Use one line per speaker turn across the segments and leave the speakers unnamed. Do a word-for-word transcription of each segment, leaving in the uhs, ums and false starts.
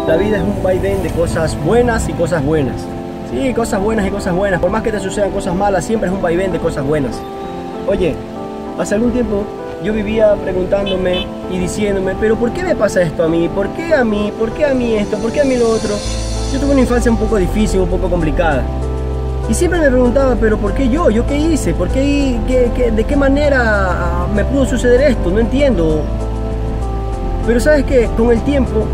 La vida es un vaivén de cosas buenas y cosas buenas. Sí, cosas buenas y cosas buenas. Por más que te sucedan cosas malas, siempre es un vaivén de cosas buenas. Oye, hace algún tiempo yo vivía preguntándome y diciéndome, pero ¿por qué me pasa esto a mí? ¿Por qué a mí? ¿Por qué a mí esto? ¿Por qué a mí lo otro? Yo tuve una infancia un poco difícil, un poco complicada. Y siempre me preguntaba, pero ¿por qué yo? ¿Yo qué hice? ¿Por qué, qué, qué, de qué manera me pudo suceder esto? No entiendo. Pero ¿sabes qué? Con el tiempo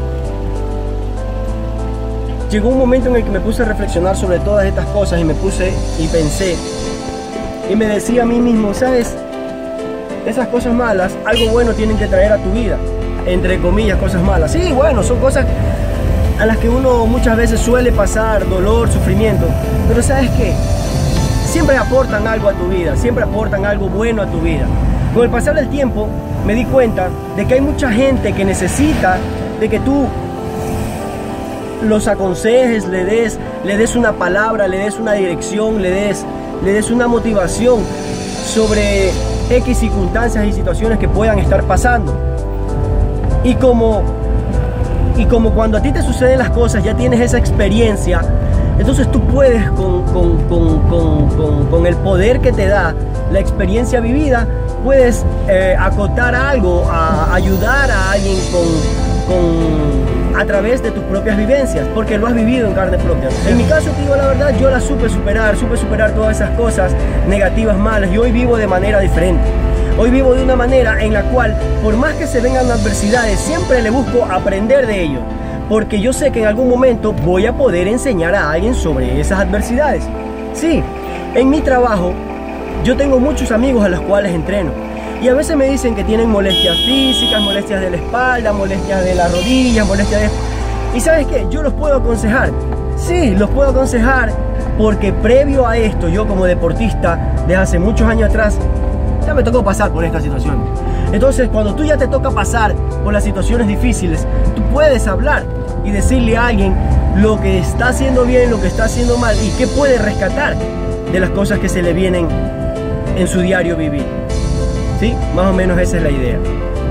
llegó un momento en el que me puse a reflexionar sobre todas estas cosas y me puse y pensé y me decía a mí mismo, ¿sabes? Esas cosas malas, algo bueno tienen que traer a tu vida, entre comillas, cosas malas. Sí, bueno, son cosas a las que uno muchas veces suele pasar dolor, sufrimiento, pero ¿sabes qué? Siempre aportan algo a tu vida, siempre aportan algo bueno a tu vida. Con el pasar del tiempo me di cuenta de que hay mucha gente que necesita de que tú los aconsejes, le des, le des una palabra, le des una dirección, le des, le des una motivación sobre X circunstancias y situaciones que puedan estar pasando. Y como, y como cuando a ti te suceden las cosas, ya tienes esa experiencia, entonces tú puedes con, con, con, con, con, con el poder que te da la experiencia vivida, puedes eh, acotar algo, a ayudar a alguien con, con, a través de tus propias vivencias, porque lo has vivido en carne propia. En mi caso, te digo la verdad, yo la supe superar, supe superar todas esas cosas negativas, malas, y hoy vivo de manera diferente. Hoy vivo de una manera en la cual, por más que se vengan adversidades, siempre le busco aprender de ello, porque yo sé que en algún momento voy a poder enseñar a alguien sobre esas adversidades. Sí, en mi trabajo, yo tengo muchos amigos a los cuales entreno y a veces me dicen que tienen molestias físicas, molestias de la espalda, molestias de las rodillas, molestias de... ¿Y sabes qué? Yo los puedo aconsejar. Sí, los puedo aconsejar porque previo a esto, yo como deportista de hace muchos años atrás, ya me tocó pasar por esta situación. Entonces, cuando tú ya te toca pasar por las situaciones difíciles, tú puedes hablar y decirle a alguien lo que está haciendo bien, lo que está haciendo mal y qué puede rescatar de las cosas que se le vienen en su diario vivir. ¿Sí? Más o menos esa es la idea.